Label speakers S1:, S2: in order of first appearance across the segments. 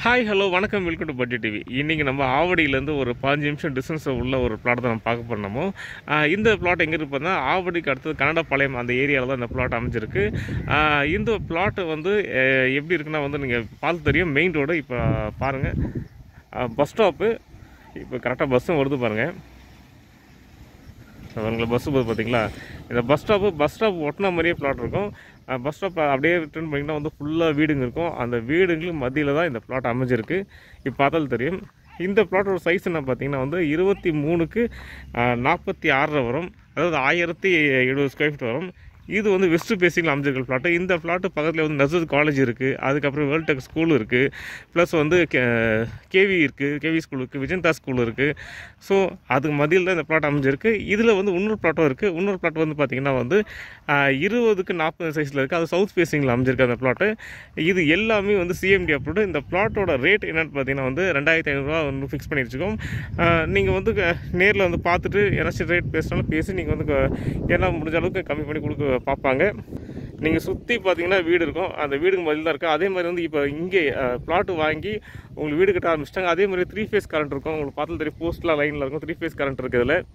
S1: Hi hello வணக்கம் welcome to budget TV. இன்றைக்கி நம்ம ஆவடியிலேருந்து ஒரு 15 நிமிஷம் டிஸ்டன்ஸ் உள்ள ஒரு பிளாட் தான் நம்ம பார்க்க போகிறோமோ. இந்த பிளாட் எங்கே இருப்பதுனா ஆவடிக்கு அடுத்தது கனடாபாளையம் அந்த ஏரியாவில் தான் இந்த பிளாட் அமைஞ்சிருக்கு. இந்த பிளாட்டு வந்து எப்படி இருக்குன்னா வந்து நீங்கள் பார்த்து தெரியும், மெயின் ரோடு. இப்போ பாருங்கள், பஸ் ஸ்டாப்பு. இப்போ கரெக்டாக பஸ்ஸும் வருது பாருங்கள். உங்களுக்கு பஸ்ஸு போகுது பார்த்தீங்களா? இந்த பஸ் ஸ்டாப் ஒட்டின மாதிரியே பிளாட் இருக்கும். பஸ் ஸ்டாப் அப்படியே ரிட்டர்ன் பண்ணிங்கன்னா வந்து ஃபுல்லாக வீடுங்க இருக்கும். அந்த வீடுங்களுக்கு மத்தியில் தான் இந்த பிளாட் அமைஞ்சிருக்கு. இப்போ பார்த்தாலும் தெரியும். இந்த பிளாட்டோட சைஸ் என்ன பார்த்தீங்கன்னா வந்து 23க்கு 46 வரும். அதாவது 1070 ஸ்கொயர் ஃபீட் வரும். இது வந்து வெஸ்ட் பேசிங்கில் அமைஞ்சிருக்கிற பிளாட்டு. இந்த பிளாட்டு பக்கத்தில் வந்து நர்சஸ் காலேஜ் இருக்குது, அதுக்கப்புறம் வேர்ல்ட் டெக் ஸ்கூல் இருக்குது, ப்ளஸ் வந்து கேவி இருக்குது, கேவி ஸ்கூல் இருக்குது, விஜயந்தா ஸ்கூல் இருக்குது. ஸோ அதுக்கு மதியில் தான் இந்த பிளாட் அமைஞ்சிருக்கு. இதில் வந்து இன்னொரு பிளாட்டும் இருக்குது. இன்னொரு பிளாட் வந்து பார்த்திங்கன்னா வந்து 20க்கு 40 சைஸில் இருக்குது. அது சவுத் பேசிங்கில் அமைஞ்சிருக்கு அந்த பிளாட்டு. இது எல்லாமே வந்து சிஎம்டி அப்ரூவ்டு. இந்த பிளாட்டோட ரேட் என்னென்னு பார்த்தீங்கன்னா வந்து 2500 வந்து ஃபிக்ஸ் பண்ணி வச்சுக்கோம். நீங்கள் வந்து நேரில் வந்து பார்த்துட்டு ஏதாச்சும் ரேட் பேசினாலும் பேசி நீங்கள் வந்து என்ன முடிஞ்ச அளவுக்கு கம்மி பண்ணி கொடுக்க பார்ப்பாங்க. நீங்கள் சுற்றி பார்த்தீங்கன்னா வீடு இருக்கும். அந்த வீடுக்கு பதில் தான் இருக்குது. அதே மாதிரி வந்து இப்போ இங்கே பிளாட்டு வாங்கி உங்களுக்கு வீடு கட்ட ஆரம்பிச்சிட்டாங்க. அதே மாதிரி 3 ஃபேஸ் கரண்ட் இருக்கும். உங்களுக்கு பார்த்து தெரியும், போஸ்ட்லாம் லைனில் இருக்கும். 3 ஃபேஸ் கரண்ட் இருக்குது இதில்.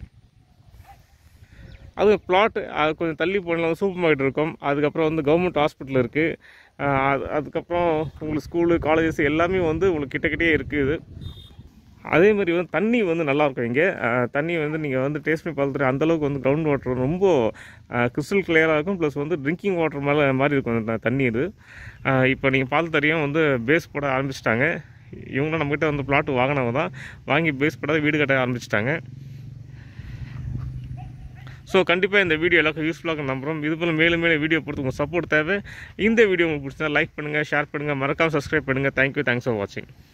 S1: அது பிளாட்டு கொஞ்சம் தள்ளி போனால் சூப்பர் மார்க்கெட் இருக்கும். அதுக்கப்புறம் வந்து கவர்மெண்ட் ஹாஸ்பிட்டல் இருக்குது. அதுக்கப்புறம் உங்களுக்கு ஸ்கூலு காலேஜஸ் எல்லாமே வந்து உங்களுக்கு கிட்டே இருக்குது. அதே மாதிரி வந்து தண்ணி வந்து நல்லாயிருக்கும் இங்கே. தண்ணி வந்து நீங்கள் வந்து டேஸ்ட் பண்ணி பார்த்துட்டு அந்தளவுக்கு வந்து கிரவுண்ட் வாட்டர் ரொம்ப கிறிஸ்டல் கிளியராக இருக்கும். ப்ளஸ் வந்து ட்ரிங்கிங் வாட்டர் மாதிரி இருக்கும் இந்த தண்ணி. இது இப்போ நீங்கள் பார்த்து தெரியும், வந்து பேஸ் போட ஆரம்பிச்சிட்டாங்க. இவங்களும் நம்மகிட்ட வந்து பிளாட்டு வாங்கினவங்க தான். வாங்கி பேஸ் போட வீடு கட்ட ஆரம்பிச்சிட்டாங்க. ஸோ கண்டிப்பாக இந்த வீடியோ எல்லாருக்கும் யூஸ்ஃபுல்லாக நம்புகிறோம். இது போல் மேலும் வீடியோ பொறுத்து உங்கள் சப்போர்ட் தேவை. இந்த வீடியோ உங்களுக்கு பிடிச்சா லைக் பண்ணுங்கள், ஷேர் பண்ணுங்கள், மறக்காமல் சப்ஸ்கிரைப் பண்ணுங்கள். தேங்க்யூ, தேங்க்ஸ் ஃபார் வாட்சிங்.